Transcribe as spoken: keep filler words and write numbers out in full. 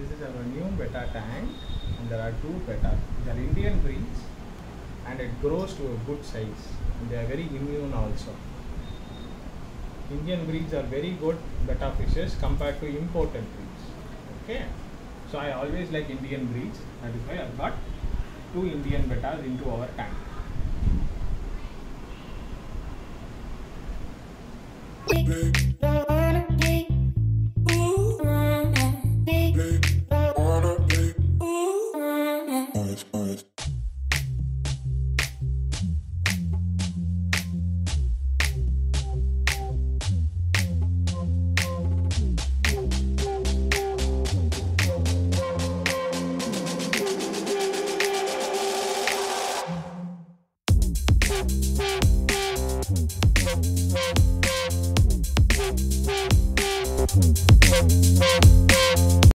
This is our new Betta tank, and there are two Bettas. They are Indian breeds, and it grows to a good size, and they are very immune also. Indian breeds are very good Betta fishes compared to imported breeds. Okay, so I always like Indian breeds. That is why I have got two Indian Bettas into our tank.